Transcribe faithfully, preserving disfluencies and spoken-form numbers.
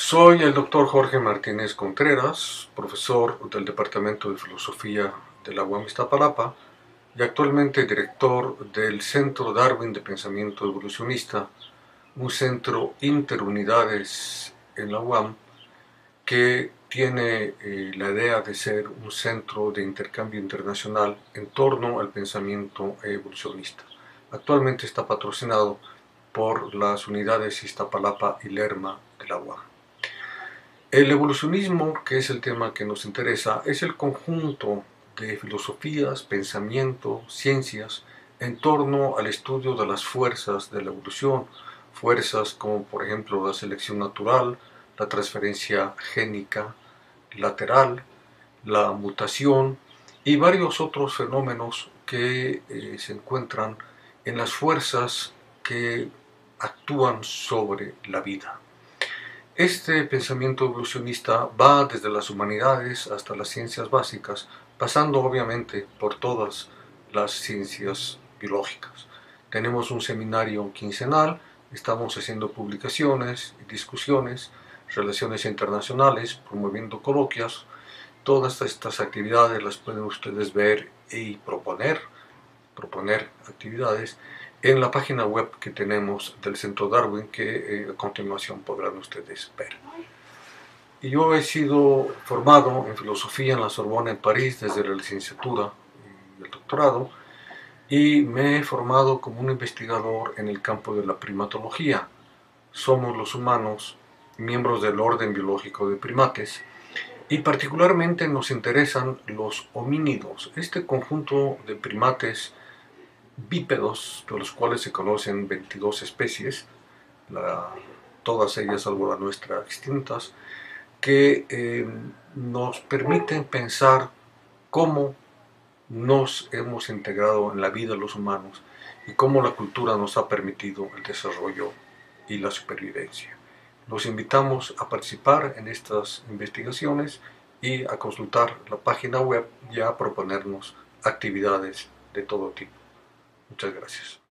Soy el doctor Jorge Martínez Contreras, profesor del Departamento de Filosofía de la U A M Iztapalapa y actualmente director del Centro Darwin de Pensamiento Evolucionista, un centro interunidades en la U A M que tiene eh, la idea de ser un centro de intercambio internacional en torno al pensamiento evolucionista. Actualmente está patrocinado por las unidades Iztapalapa y Lerma de la U A M. El evolucionismo, que es el tema que nos interesa, es el conjunto de filosofías, pensamiento, ciencias en torno al estudio de las fuerzas de la evolución, fuerzas como por ejemplo la selección natural, la transferencia génica lateral, la mutación y varios otros fenómenos que eh, se encuentran en las fuerzas que actúan sobre la vida. Este pensamiento evolucionista va desde las humanidades hasta las ciencias básicas, pasando obviamente por todas las ciencias biológicas. Tenemos un seminario quincenal, estamos haciendo publicaciones, discusiones, relaciones internacionales, promoviendo coloquios. Todas estas actividades las pueden ustedes ver y proponer, proponer actividades en la página web que tenemos del Centro Darwin, que eh, a continuación podrán ustedes ver. Y yo he sido formado en filosofía en la Sorbona en París desde la licenciatura y el doctorado, y me he formado como un investigador en el campo de la primatología. Somos los humanos miembros del orden biológico de primates y particularmente nos interesan los homínidos, este conjunto de primates bípedos, de los cuales se conocen veintidós especies, la, todas ellas salvo la nuestra extintas, que eh, nos permiten pensar cómo nos hemos integrado en la vida de los humanos y cómo la cultura nos ha permitido el desarrollo y la supervivencia. Los invitamos a participar en estas investigaciones y a consultar la página web y a proponernos actividades de todo tipo. Muchas gracias.